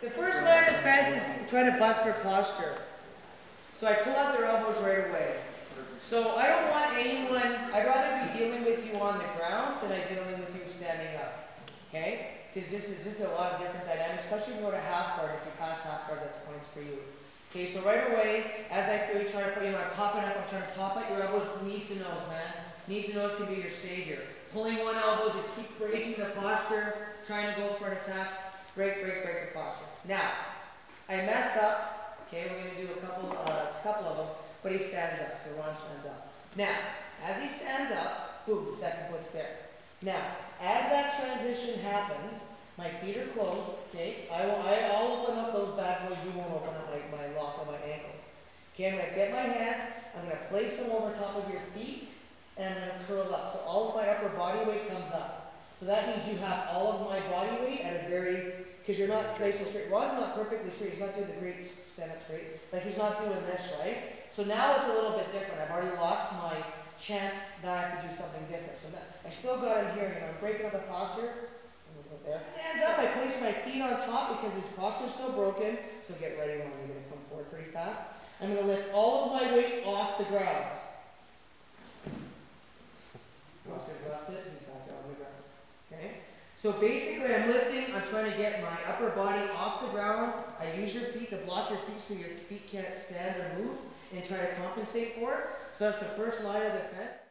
The first line of defense is trying to bust their posture. So I pull out their elbows right away. So I don't want anyone, I'd rather be dealing with you on the ground than I'm dealing with you standing up. Okay? Because this is a lot of different dynamics, especially if you go to half guard. If you pass half guard, that's points for you. Okay, so right away, as I feel you trying to put, I'm popping up, I'm trying to pop out your elbows, knees to nose, man. Knees to nose can be your savior. Pulling one elbow, just keep breaking the posture, trying to go for an attack, break the posture. Now, I mess up, okay, we're going to do a couple of them, but he stands up, so Ron stands up. Now, as he stands up, boom, the second foot's there. Now, as that transition happens, my feet are closed, okay? I'll open up those bad boys, you won't open up my lock on my ankles. Okay, I'm going to get my hands, I'm going to place them over top of your feet, and I'm going to curl up. So all of my upper body weight comes up. So that means you have all of my body weight at a very, because you're not placing straight. Ron's not perfectly straight, he's not doing the great stand up straight. Like he's not doing this, right? So now it's a little bit different. I've already lost my chance that I have to do something different. So that, I still got him here, I'm breaking up the posture. There. Hands up, I place my feet on top because his posture's still broken. So get ready when you're going to come forward pretty fast. I'm going to lift all of my weight off the ground. Okay? So basically I'm lifting, I'm trying to get my upper body off the ground. I use your feet to block your feet so your feet can't stand or move and try to compensate for it. So that's the first line of defense.